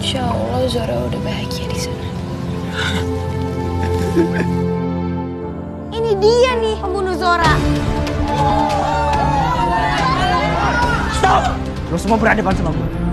Insya Allah Zora udah bahagia di sana. Ini dia nih pembunuh Zora. Stop! Lo semua berhadapan sama gue.